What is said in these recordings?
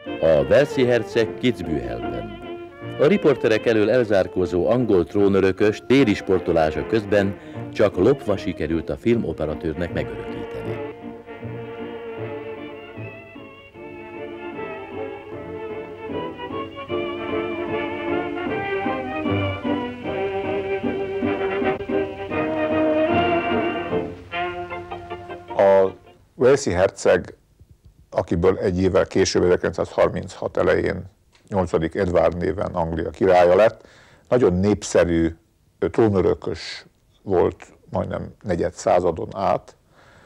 A Walesi herceg Kitzbühelben. A riporterek elől elzárkózó angol trónörökös téli sportolása közben csak lopva sikerült a filmoperatőrnek megörökíteni. A Walesi herceg, akiből egy évvel később, 1936 elején 8. Edward néven Anglia királya lett, nagyon népszerű trónörökös volt majdnem negyed századon át,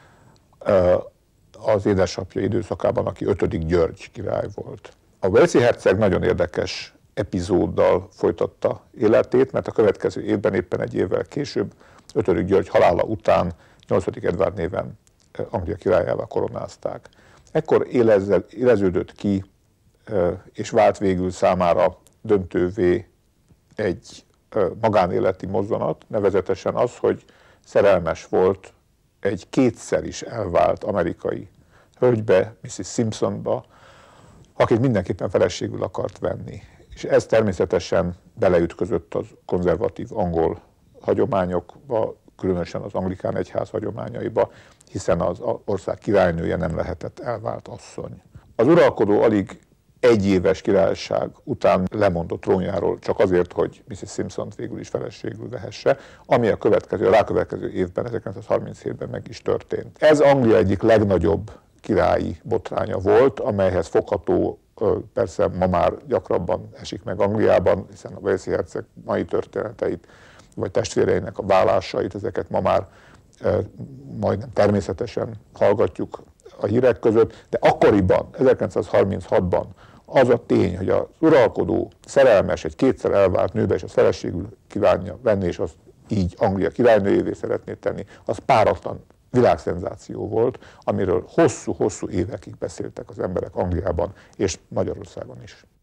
az édesapja időszakában, aki 5. György király volt. A Walesi herceg nagyon érdekes epizóddal folytatta életét, mert a következő évben, éppen egy évvel később, 5. György halála után 8. Edward néven Anglia királyává koronázták. Ekkor éleződött ki, és vált végül számára döntővé egy magánéleti mozzanat, nevezetesen az, hogy szerelmes volt egy kétszer is elvált amerikai hölgybe, Mrs. Simpsonba, akit mindenképpen feleségül akart venni. És ez természetesen beleütközött az konzervatív angol hagyományokba, különösen az anglikán egyház hagyományaiba, hiszen az ország királynője nem lehetett elvált asszony. Az uralkodó alig egy éves királyság után lemondott trónjáról csak azért, hogy Mrs. Simpsont végül is feleségül vehesse, ami a rákövetkező évben, 1937-ben meg is történt. Ez Anglia egyik legnagyobb királyi botránya volt, amelyhez fogható, persze ma már gyakrabban esik meg Angliában, hiszen a Walesi herceg mai történeteit, vagy testvéreinek a válásait, ezeket ma már majdnem természetesen hallgatjuk a hírek között, de akkoriban, 1936-ban az a tény, hogy az uralkodó szerelmes egy kétszer elvált nőbe, és a feleségül kívánja venni, és azt így Anglia királynőjévé szeretné tenni, az páratlan világszenzáció volt, amiről hosszú-hosszú évekig beszéltek az emberek Angliában és Magyarországon is.